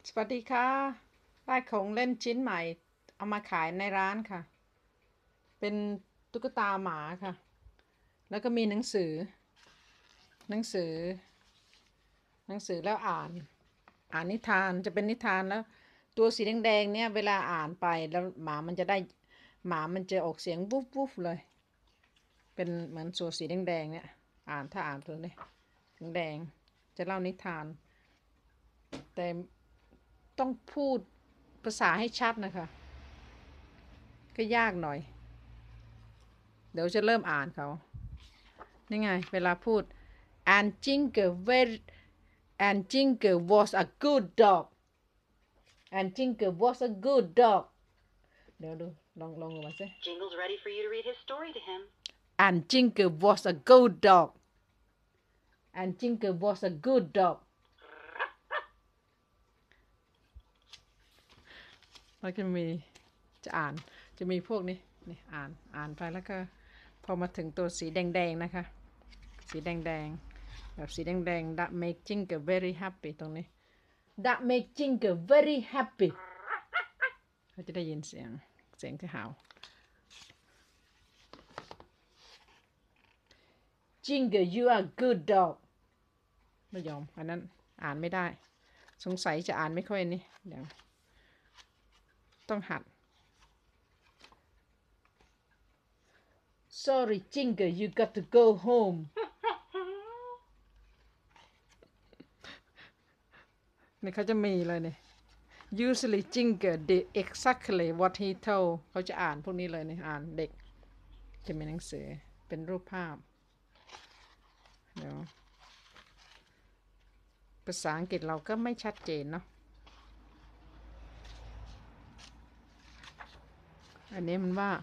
สวัสดีค่ะได้ของเล่นชิ้นใหม่เอามาขายในร้านค่ะเป็นตุ๊กตาหมาค่ะแล้วก็มีหนังสือหนังสือหนังสือแล้วอ่านนิทานจะเป็นนิทานแล้วตัวสีแดงๆเนี่ยเวลาอ่านไปแล้วหมามันจะออกเสียงวุบวุบเลยเป็นเหมือนตัวสีแดงๆเนี่ยถ้าอ่านตัวนี้แดงจะเล่านิทานแต่ต้องพูดภาษาให้ชัดนะคะก็ยากหน่อยเดี๋ยวจะเริ่มอ่านเขานี่ไงเวลาพูด and Jingle very and Jingle was a good dog and Jingle was a good dog เดี๋ยวดูลองมาสิ Jingle's ready for you to read his story to him. and Jingle was a good dog and Jingle was a good dog แล้วจะมีพวกนี้นี่อ่านไปแล้วก็พอมาถึงตัวสีแดงๆนะคะสีแดงแบบสีแดงๆ that make Jingle very happy ตรงนี้ that make Jingle very happy เขาจะได้ยินเสียงที่เห่า Jingle you are good dog ไม่ยอมอันนั้นอ่านไม่ได้สงสัยจะอ่านไม่ค่อยนี่เดี๋ยวต้องหัด Sorry Jingle you got to go home นี่เขาจะมีเลยเนี่ย usually Jingle did exactly what he told เขาจะอ่านพวกนี้เลยเนี่ยอ่านเด็กจะมีหนังสือเป็นรูปภาพเดี๋ยวภาษาอังกฤษเราก็ไม่ชัดเจนเนาะอันนี้มันว่า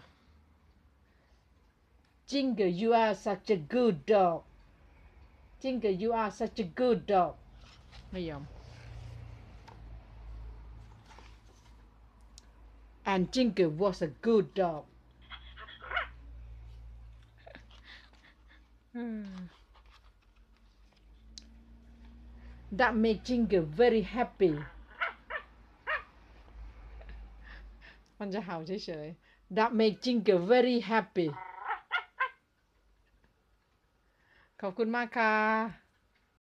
Jingle you are such a good dog Jingle you are such a good dog ไม่ยอม and Jingle was a good dog that made Jingle very happy มันจะเห่าเฉยๆ that made Jingle very happy ขอบคุณมากค่ะ